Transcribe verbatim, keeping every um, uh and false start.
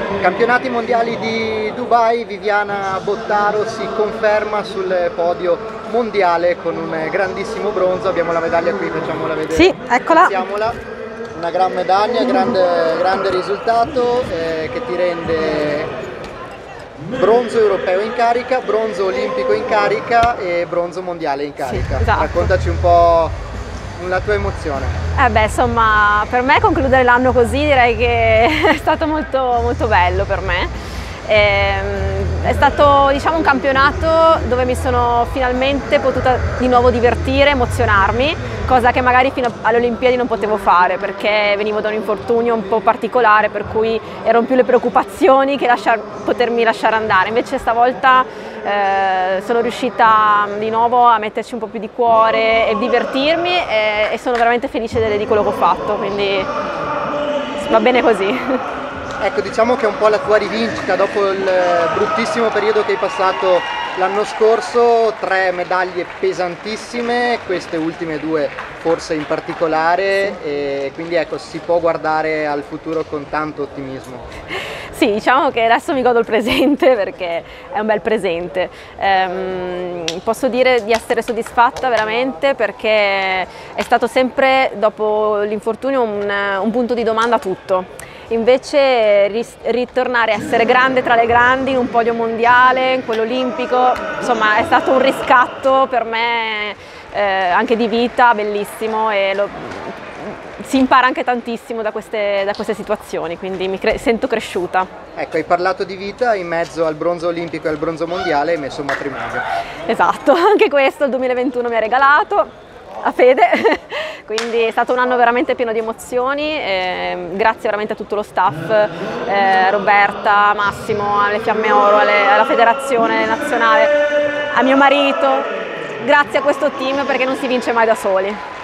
Campionati mondiali di Dubai, Viviana Bottaro si conferma sul podio mondiale con un grandissimo bronzo. Abbiamo la medaglia qui, facciamola vedere. Sì, eccola. Passiamola. Una gran medaglia, grande, grande risultato eh, che ti rende bronzo europeo in carica, bronzo olimpico in carica e bronzo mondiale in carica. Sì, esatto. Raccontaci un po' la tua emozione. Eh beh, insomma, per me concludere l'anno così direi che è stato molto, molto bello per me. Ehm, È stato, diciamo, un campionato dove mi sono finalmente potuta di nuovo divertire, emozionarmi, cosa che magari fino alle Olimpiadi non potevo fare perché venivo da un infortunio un po' particolare, per cui erano più le preoccupazioni che lasciar, potermi lasciare andare. Invece stavolta eh, sono riuscita di nuovo a metterci un po' più di cuore e divertirmi e, e sono veramente felice di, di quello che ho fatto, quindi va bene così. Ecco, diciamo che è un po' la tua rivincita dopo il bruttissimo periodo che hai passato l'anno scorso, tre medaglie pesantissime, queste ultime due forse in particolare, sì. E quindi ecco, si può guardare al futuro con tanto ottimismo. Sì, diciamo che adesso mi godo il presente perché è un bel presente. Ehm, posso dire di essere soddisfatta veramente perché è stato sempre dopo l'infortunio un, un punto di domanda tutto. Invece ritornare a essere grande tra le grandi in un podio mondiale, in quello olimpico, insomma è stato un riscatto per me eh, anche di vita, bellissimo, e lo, si impara anche tantissimo da queste, da queste situazioni, quindi mi cre- sento cresciuta. Ecco, hai parlato di vita, in mezzo al bronzo olimpico e al bronzo mondiale hai messo un matrimonio. Esatto, anche questo il duemilaventuno mi ha regalato. A fede, quindi è stato un anno veramente pieno di emozioni, eh, grazie veramente a tutto lo staff, eh, Roberta, Massimo, alle Fiamme Oro, alle, alla federazione nazionale, a mio marito, grazie a questo team perché non si vince mai da soli.